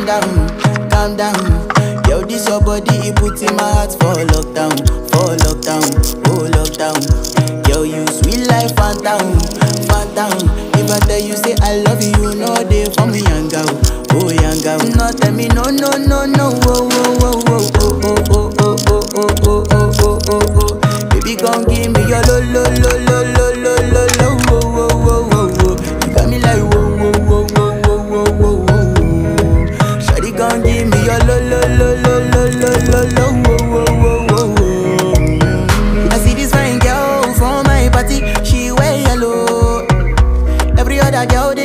calm down. Yo, this your body, it puts in my heart for lockdown, oh lockdown. Yo, you sweet life, phantom. If I tell you say I love you, you know they for me young girl, oh young girl. No tell me no, oh,